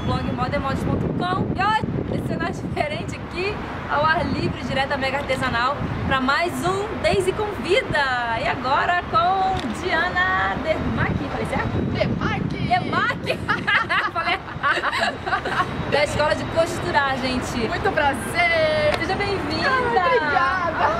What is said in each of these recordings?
blog modaemodas.com. E hoje, esse cenário diferente aqui, ao ar livre, direto da Mega Artesanal, para mais um Daisy Convida. E agora com Diana Dermack, falei certo? Dermack! Falei da Escola de Costurar, gente. Muito prazer! Seja bem-vinda! Obrigada!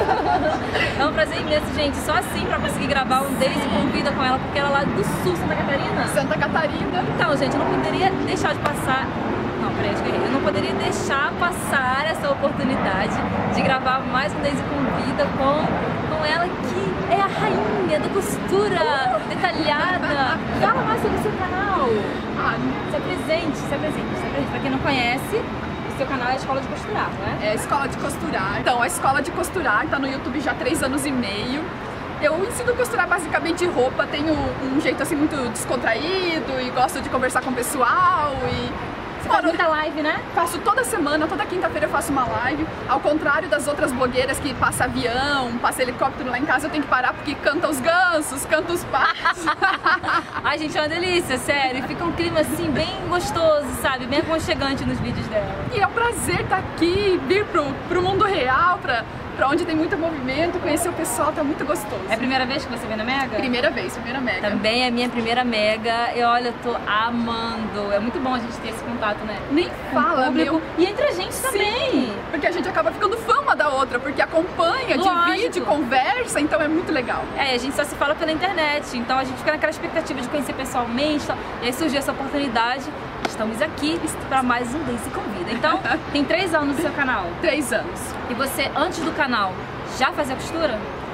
É um prazer imenso, gente. Só assim pra conseguir gravar um Daisy Convida com ela, porque ela é lá do sul, Santa Catarina. Santa Catarina. Então, gente, eu não poderia deixar de passar... Não, peraí, acho que eu não poderia deixar passar essa oportunidade de gravar mais um Daisy Convida com ela, que é a rainha da costura detalhada. Fala mais sobre o seu canal. Se apresente. Pra quem não conhece, o seu canal é a Escola de Costurar, não é? É a Escola de Costurar. Então, a Escola de Costurar tá no YouTube já há 3 anos e meio. Eu ensino a costurar basicamente roupa, tenho um jeito assim muito descontraído e gosto de conversar com o pessoal e... Você faz muita live, né? Faço toda semana, toda quinta-feira eu faço uma live. Ao contrário das outras blogueiras que passa avião, passa helicóptero lá em casa, eu tenho que parar porque canta os gansos, canta os pássaros. Ai, gente, é uma delícia, sério. Fica um clima assim bem gostoso, sabe? Bem aconchegante nos vídeos dela. E é um prazer estar aqui, vir pro mundo real, pra onde tem muito movimento, conhecer o pessoal, tá muito gostoso. É a primeira vez que você vem na Mega? Primeira Mega. Também é a minha primeira Mega e olha, eu tô amando. É muito bom a gente ter esse contato, né? Nem fala, meu. E entre a gente também. Sim, porque a gente acaba ficando fã uma da outra, porque acompanha, divide, conversa, então é muito legal. É, a gente só se fala pela internet, então a gente fica naquela expectativa de conhecer pessoalmente, e aí surgiu essa oportunidade. Estamos aqui para mais um Daisy Convida. Então, tem 3 anos no seu canal? 3 anos. E você, antes do canal, já fazia costura?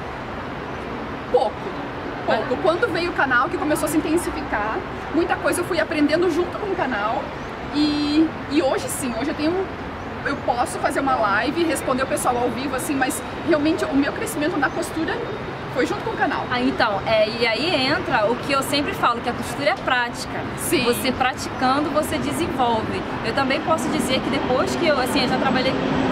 Pouco. Quando veio o canal, que começou a se intensificar, muita coisa eu fui aprendendo junto com o canal. E hoje sim, hoje eu posso fazer uma live, responder o pessoal ao vivo, assim, mas realmente o meu crescimento na costura foi junto com o canal. Então, e aí entra o que eu sempre falo, que a costura é prática. Sim. Você praticando, você desenvolve. Eu também posso dizer que depois que eu já trabalhei...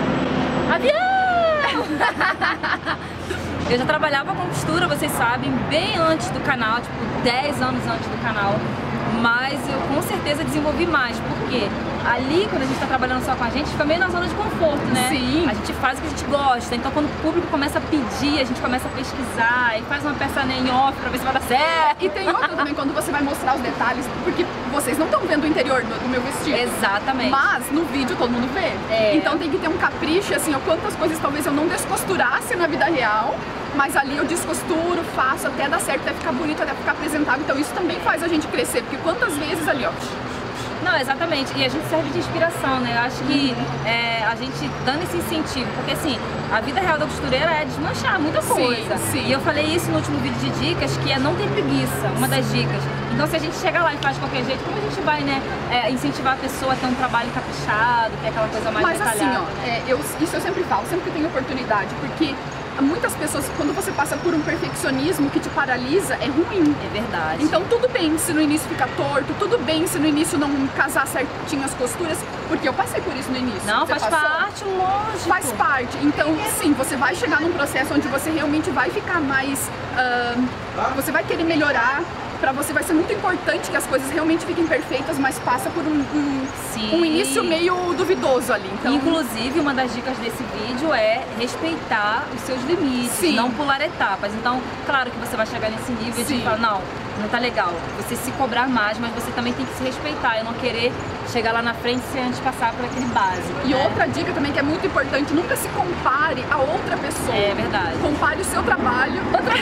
Avião! Eu já trabalhava com costura, vocês sabem, bem antes do canal, tipo 10 anos antes do canal. Mas eu com certeza desenvolvi mais, porque ali, quando a gente tá trabalhando só com a gente, fica meio na zona de conforto, né? Sim. A gente faz o que a gente gosta, então quando o público começa a pedir, a gente começa a pesquisar e faz uma peça em off pra ver se vai dar certo. E tem outra também, quando você vai mostrar os detalhes, porque vocês não estão vendo o interior do meu vestido. Exatamente. Mas no vídeo todo mundo vê. Então tem que ter um capricho, assim, quantas coisas talvez eu não descosturasse na vida real, mas ali eu descosturo, faço até dar certo, até ficar bonito, até ficar apresentável. Então isso também faz a gente crescer, porque quantas vezes ali, ó... Não, exatamente. E a gente serve de inspiração, né? Eu acho que a gente dando esse incentivo, porque assim, a vida real da costureira é desmanchar muita coisa. Sim. E eu falei isso no último vídeo de dicas, que é não ter preguiça, uma das dicas. Então se a gente chega lá e faz de qualquer jeito, como a gente vai, né, incentivar a pessoa a ter um trabalho caprichado, que é aquela coisa mais detalhada? Mas assim, ó, isso eu sempre falo, sempre que tenho oportunidade, porque muitas pessoas, quando você passa por um perfeccionismo que te paralisa, é ruim. É verdade. Então tudo bem se no início fica torto, tudo bem se no início não casar certinho as costuras, porque eu passei por isso no início. Não, faz parte, lógico. Faz parte. Então, sim, você vai chegar num processo onde você realmente vai ficar mais... você vai querer melhorar. Pra você vai ser muito importante que as coisas realmente fiquem perfeitas, mas passa por um início meio duvidoso ali. Então... Inclusive, uma das dicas desse vídeo é respeitar os seus limites, não pular etapas. Então, claro que você vai chegar nesse nível e falar, não tá legal. Você se cobrar mais, mas você também tem que se respeitar e não querer chegar lá na frente sem antes passar por aquele básico. E outra dica também que é muito importante, nunca se compare a outra pessoa. É verdade. Compare o seu trabalho.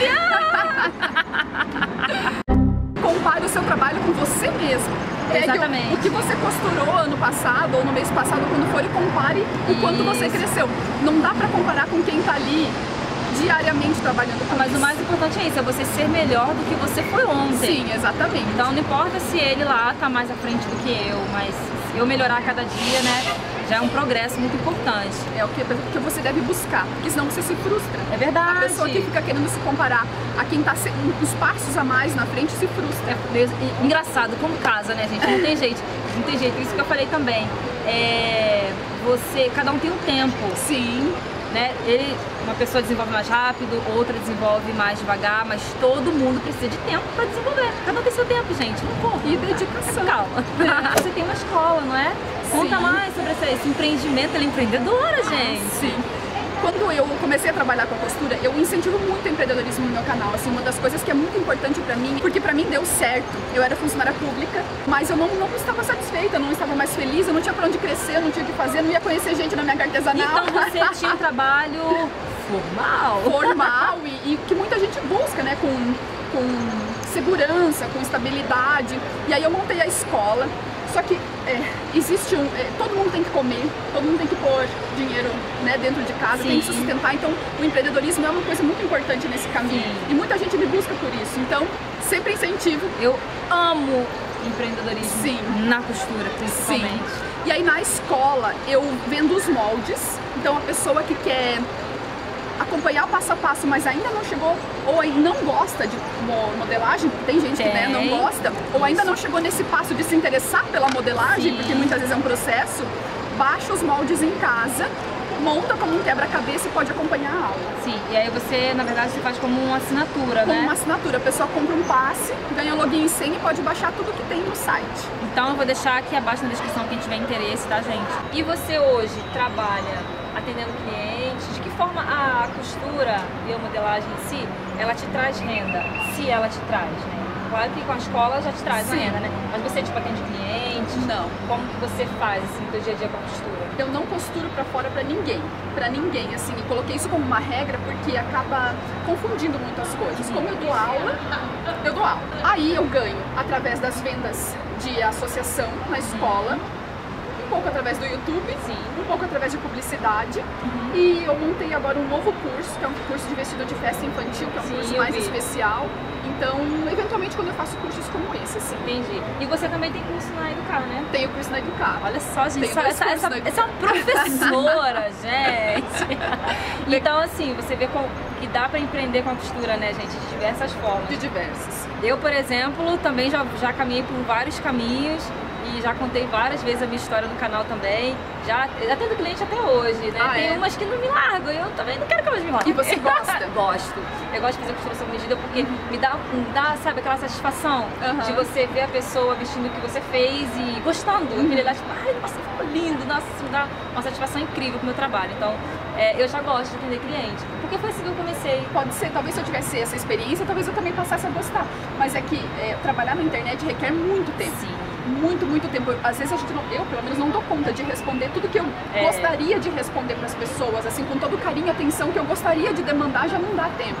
Compare o seu trabalho com você mesmo. Exatamente. O que você costurou ano passado ou no mês passado, quando for, e compare o quanto você cresceu. Não dá pra comparar com quem tá ali diariamente trabalhando com Mas isso. o mais importante é isso, é você ser melhor do que você foi ontem. Sim, exatamente. Então não importa se ele lá tá mais à frente do que eu, mas se eu melhorar a cada dia, né, já é um progresso muito importante. É o que você deve buscar, porque senão você se frustra. É verdade. A pessoa que fica querendo se comparar a quem tá uns passos a mais na frente se frustra. Engraçado, como casa, né, gente? Não tem jeito. Não tem jeito. Isso que eu falei também. Cada um tem um tempo. Sim. né? Uma pessoa desenvolve mais rápido, outra desenvolve mais devagar, mas todo mundo precisa de tempo para desenvolver. Cada um tem seu tempo, gente. Não corre. E dedicação. Calma. Você tem uma escola, não é? Conta mais sobre esse empreendimento. Ela é empreendedora, gente. Sim. Quando eu comecei a trabalhar com a costura, eu incentivo muito o empreendedorismo no meu canal. Assim, uma das coisas que é muito importante pra mim, porque pra mim deu certo. Eu era funcionária pública, mas eu não estava satisfeita, não estava mais feliz, eu não tinha pra onde crescer, não tinha o que fazer, não ia conhecer gente na minha artesanal. Então você tinha um trabalho formal. Formal e que muita gente busca, né? Com segurança, com estabilidade. E aí eu montei a escola. Só que existe todo mundo tem que comer, todo mundo tem que pôr dinheiro, né, dentro de casa, tem que sustentar. Então o empreendedorismo é uma coisa muito importante nesse caminho. E muita gente me busca por isso. Então sempre incentivo. Eu amo empreendedorismo na costura, principalmente. Sim. E aí na escola eu vendo os moldes. Então a pessoa que quer acompanhar passo a passo, mas ainda não chegou, ou ainda não gosta de modelagem, tem gente que né, não gosta, ou ainda não chegou nesse passo de se interessar pela modelagem, porque muitas vezes é um processo, baixa os moldes em casa, monta como um quebra-cabeça e pode acompanhar a aula. Sim, e aí você, na verdade, você faz como uma assinatura, né? Como uma assinatura, a pessoa compra um passe, ganha login e senha e pode baixar tudo que tem no site. Então eu vou deixar aqui abaixo na descrição quem tiver interesse, tá, gente? E você hoje trabalha atendendo clientes? De que forma a costura e a modelagem em si, ela te traz renda? Se ela te traz, né? Claro que com a escola já te traz uma renda, né? Mas você, tipo, atende clientes? Não. Como que você faz, assim, no seu dia a dia com a costura? Eu não costuro pra fora pra ninguém, assim, e coloquei isso como uma regra porque acaba confundindo muito as coisas. Como eu dou aula. Aí eu ganho através das vendas de associação na escola, um pouco através do YouTube, um pouco através de publicidade. E eu montei agora um novo curso, que é um curso de vestido de festa infantil, que é um curso mais especial. Então, eventualmente, quando eu faço cursos como esse, assim. Entendi. E você também tem curso na Educar, né? Tenho curso na Educar. Olha só, gente, essa é uma professora, gente. Então, assim, você vê que dá pra empreender com a costura, né, gente? De diversas formas. De diversas. Eu, por exemplo, também já caminhei por vários caminhos. E já contei várias vezes a minha história no canal também. Já atendo cliente até hoje, né? Tem umas que não me largam, eu também não quero que elas me larguem. E você gosta? Gosto. Eu gosto de fazer costura sob medida porque me dá, sabe, aquela satisfação de você ver a pessoa vestindo o que você fez e gostando. Aquele lá, tipo, ai, nossa, ficou lindo. Nossa, isso me dá uma satisfação incrível pro meu trabalho. Então, eu já gosto de atender cliente. Porque foi assim que eu comecei. Pode ser, talvez se eu tivesse essa experiência, talvez eu também passasse a gostar. Mas é que trabalhar na internet requer muito tempo. Sim. Muito tempo. Às vezes eu pelo menos não dou conta de responder tudo que eu gostaria de responder para as pessoas, assim, com todo o carinho e atenção que eu gostaria de demandar, já não dá tempo.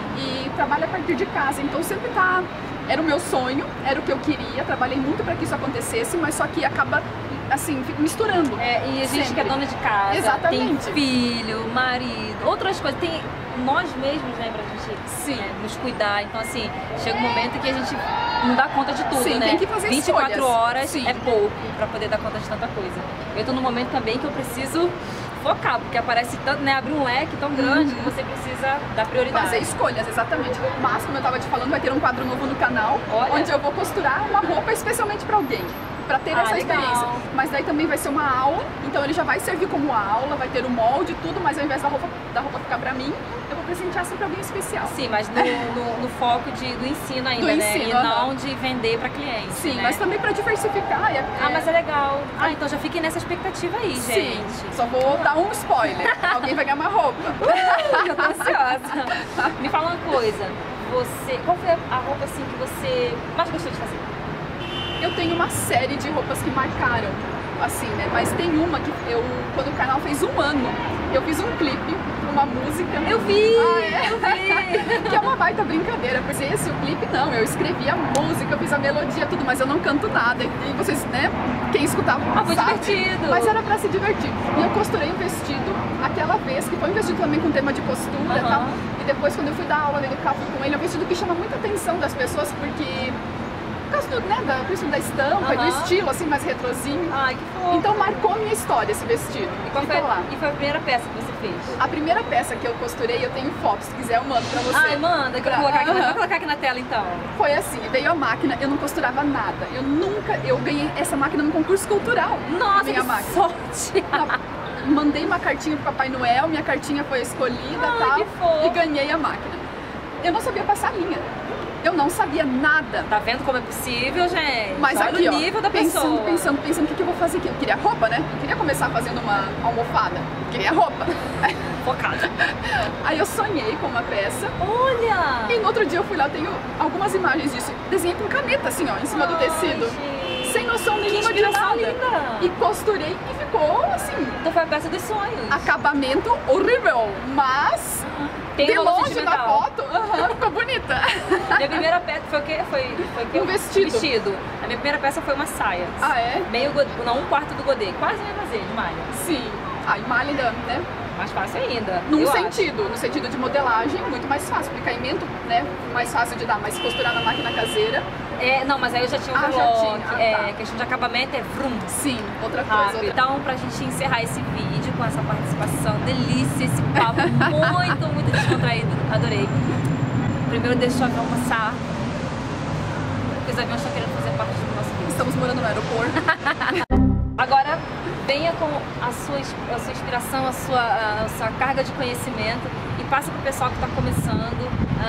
E trabalho a partir de casa, então sempre era o meu sonho, era o que eu queria, trabalhei muito para que isso acontecesse, mas só que acaba, assim, fica misturando. E a gente que é dona de casa, tem filho, marido, outras coisas, tem nós mesmos, né, pra gente nos cuidar. Então, assim, chega um momento que a gente não dá conta de tudo, né? Tem que fazer 24 escolhas. horas é pouco pra poder dar conta de tanta coisa. Eu tô num momento também que eu preciso focar, porque aparece tanto, né, abre um leque tão grande que você precisa dar prioridade. Fazer escolhas, exatamente. Mas, como eu tava te falando, vai ter um quadro novo no canal, onde eu vou costurar uma roupa especialmente pra alguém. Pra ter essa experiência. Mas daí também vai ser uma aula, então ele já vai servir como aula, vai ter o molde e tudo, mas ao invés da roupa ficar pra mim, eu vou presentear sempre alguém especial. Sim, mas no foco do ensino ainda, né? E não de vender pra cliente. Sim, né? Mas também pra diversificar. Mas é legal. Então já fiquem nessa expectativa aí, gente. Sim, só vou dar um spoiler. Alguém vai ganhar uma roupa. Eu tô ansiosa. Me fala uma coisa, qual foi a roupa assim que você mais gostou de fazer? Eu tenho uma série de roupas que marcaram, assim, né? Mas tem uma que quando o canal fez 1 ano, eu fiz um clipe, uma música. Eu vi! Eu vi! Que é uma baita brincadeira, porque esse clipe não, eu escrevi a música, eu fiz a melodia, tudo, mas eu não canto nada. E vocês, né, quem escutava foi sabe. divertido! Mas era pra se divertir. E eu costurei um vestido aquela vez, que foi um vestido também com tema de costura e tal. E depois, quando eu fui dar aula no Educar com ele, é um vestido que chama muita atenção das pessoas, porque Por causa do, né, da estampa e do estilo, assim, mais retrozinho. Ai, que fofo. Então marcou minha história esse vestido. E qual foi, lá. E foi a primeira peça que você fez? A primeira peça que eu costurei, eu tenho fotos, se quiser eu mando pra você. Ai, manda, que eu vou colocar aqui na tela então. Foi assim, veio a máquina, eu não costurava nada. Eu ganhei essa máquina num concurso cultural. Nossa, minha que máquina. sorte! Mandei uma cartinha pro Papai Noel, minha cartinha foi escolhida e ganhei a máquina. Eu não sabia passar linha. Eu não sabia nada. Tá vendo como é possível, gente? Mas olha aqui, o nível da pessoa. Pensando, o que eu vou fazer aqui? Eu queria roupa, né? Eu queria começar fazendo uma almofada. Eu queria roupa. Focada. Aí eu sonhei com uma peça. Olha! E no outro dia eu fui lá, tenho algumas imagens disso. Desenhei com caneta, assim, ó, em cima do tecido. Gente. Sem noção nenhuma de nada. Linda. E costurei e ficou assim. Então foi a peça dos sonhos. Acabamento horrível, mas de longe na foto, ficou bonita. Minha primeira peça foi o quê? Foi um vestido. A minha primeira peça foi uma saia. Ah, é? Meio, não, um quarto do godê. Quase nem fazer de malha. Sim. Aí malha ainda, né? Mais fácil ainda. No sentido de modelagem, muito mais fácil. Porque caimento, né? Mais fácil de dar, mas costurar na máquina caseira. É, não, mas aí eu já tinha um overlock. Tá. Questão de acabamento é vrum. Sim, outra coisa. Então, pra gente encerrar esse vídeo com essa participação, delícia, esse papo muito descontraído. Adorei. Primeiro deixa o avião passar. Porque os aviões estão querendo fazer parte do nosso vídeo. Estamos morando no aeroporto. Agora, venha com a sua inspiração, a sua carga de conhecimento e passa para o pessoal que está começando.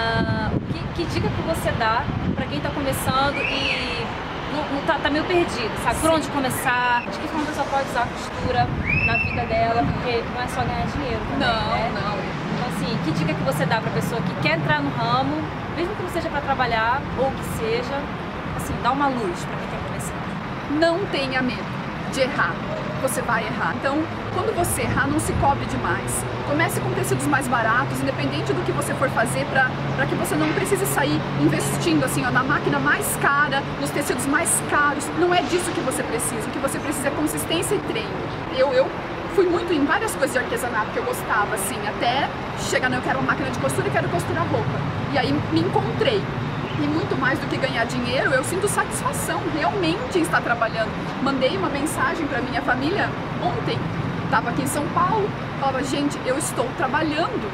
Que dica que você dá para quem está começando e tá meio perdido, sabe? Por onde começar? De que forma a pessoa pode usar a costura na vida dela, porque não é só ganhar dinheiro também, né? Não. Então assim, que dica que você dá para a pessoa que quer entrar no ramo, mesmo que não seja para trabalhar ou que seja, assim, dá uma luz para quem quer começar? Não tenha medo de errar, você vai errar. Então, quando você errar, não se cobre demais. Comece com tecidos mais baratos, independente do que você for fazer, para que você não precise sair investindo assim, ó, na máquina mais cara, nos tecidos mais caros. Não é disso que você precisa. O que você precisa é consistência e treino. Eu fui muito em várias coisas de artesanato que eu gostava, assim, até chegar, eu quero uma máquina de costura e quero costurar roupa. E aí me encontrei. E muito mais do que ganhar dinheiro, eu sinto satisfação realmente em estar trabalhando. Mandei uma mensagem para minha família ontem, estava aqui em São Paulo, falava, gente, eu estou trabalhando.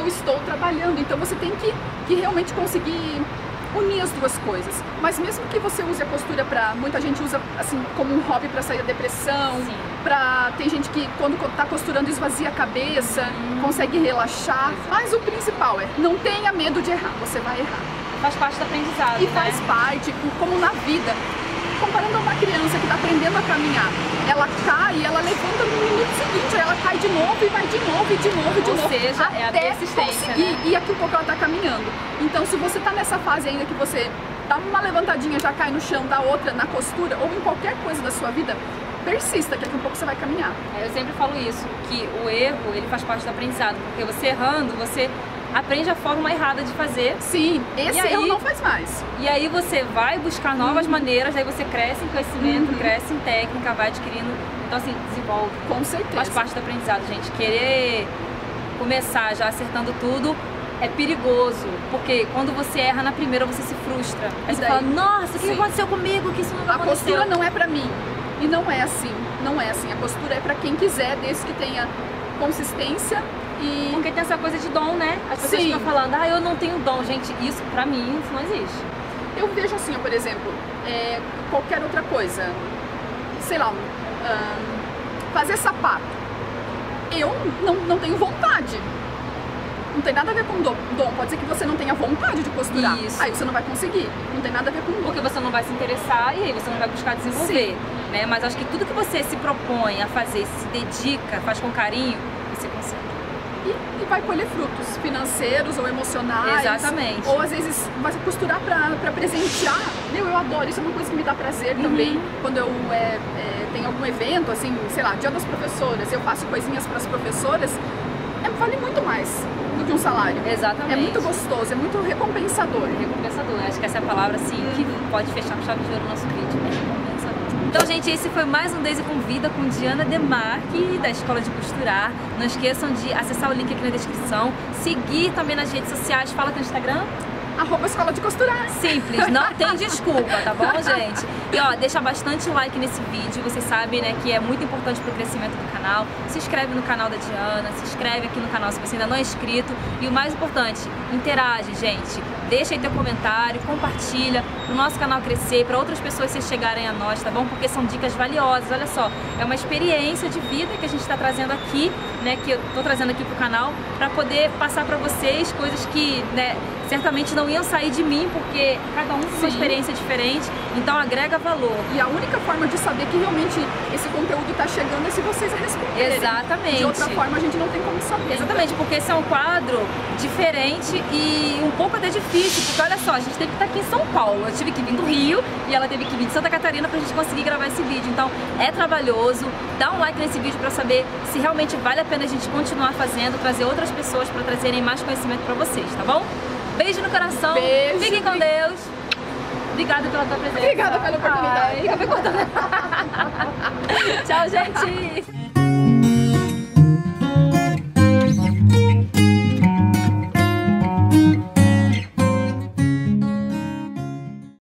Então você tem que realmente conseguir unir as duas coisas. Mas mesmo que você use a costura muita gente usa assim como um hobby para sair da depressão, tem gente que quando está costurando esvazia a cabeça, consegue relaxar. Mas o principal é, não tenha medo de errar, você vai errar. Faz parte do aprendizado, e faz parte, como na vida. Comparando a uma criança que está aprendendo a caminhar, ela cai e ela levanta no minuto seguinte, aí ela cai de novo e vai de novo. Ou seja, é a persistência, né? E aqui um pouco ela está caminhando. Então, se você está nessa fase ainda que você dá uma levantadinha, já cai no chão, dá outra na costura ou em qualquer coisa da sua vida, persista, que daqui a pouco você vai caminhar. Eu sempre falo isso, que o erro, ele faz parte do aprendizado, porque você errando, você aprende a forma errada de fazer. Sim, esse erro não faz mais. E aí você vai buscar novas maneiras, aí você cresce em conhecimento, cresce em técnica, vai adquirindo. Então assim, desenvolve. Com certeza. Faz parte do aprendizado, gente. Querer começar já acertando tudo é perigoso, porque quando você erra na primeira, você se frustra. Aí você fala, nossa, o que aconteceu comigo? Que isso não aconteceu. A costura não é pra mim. E não é assim. A costura é pra quem quiser, desde que tenha consistência. Porque tem essa coisa de dom, né? As pessoas ficam falando, eu não tenho dom. Gente, isso pra mim isso não existe. Eu vejo assim, por exemplo, qualquer outra coisa, sei lá, fazer sapato. Eu não tenho vontade. Não tem nada a ver com dom. Pode ser que você não tenha vontade de costurar. Isso. Aí você não vai conseguir. Não tem nada a ver com dom. Porque você não vai se interessar e aí você não vai buscar desenvolver. Né? Mas acho que tudo que você se propõe a fazer, se dedica, faz com carinho, você consegue. E vai colher frutos financeiros ou emocionais. Exatamente. Ou às vezes vai costurar pra presentear. Eu adoro, isso é uma coisa que me dá prazer também. Quando eu tenho algum evento, assim, sei lá, Dia das Professoras, eu faço coisinhas pras professoras, vale muito mais do que um salário. Exatamente. É muito gostoso, é muito recompensador. Recompensador, acho que essa é a palavra assim que pode fechar com chave de ouro o nosso vídeo. Recompensador. Então, gente, esse foi mais um Daisy Convida com Diana Demarque, da Escola de Costurar. Não esqueçam de acessar o link aqui na descrição, seguir também nas redes sociais. Fala teu Instagram. @escola de costurar. Simples, não tem desculpa, tá bom, gente? E ó, deixa bastante like nesse vídeo, vocês sabem, né, que é muito importante pro crescimento do canal. Se inscreve no canal da Diana, se inscreve aqui no canal se você ainda não é inscrito. E o mais importante, interage, gente. Deixa aí teu comentário, compartilha pro nosso canal crescer, para outras pessoas se chegarem a nós, tá bom? Porque são dicas valiosas, olha só, é uma experiência de vida que a gente tá trazendo aqui, né, que eu tô trazendo aqui pro canal, para poder passar para vocês coisas que, né, certamente não iam sair de mim, porque cada um tem uma experiência diferente, então agrega valor. E a única forma de saber que realmente esse conteúdo está chegando é se vocês responderem. Exatamente. De outra forma a gente não tem como saber. Exatamente, porque esse é um quadro diferente e um pouco até difícil, porque olha só, a gente teve que estar aqui em São Paulo, eu tive que vir do Rio e ela teve que vir de Santa Catarina pra gente conseguir gravar esse vídeo, então é trabalhoso. Dá um like nesse vídeo pra saber se realmente vale a pena a gente continuar fazendo, trazer outras pessoas pra trazerem mais conhecimento pra vocês, tá bom? Beijo no coração, beijo, fiquem com Deus. Obrigada pela tua presença. Obrigada pela oportunidade. Ai, Tchau, gente.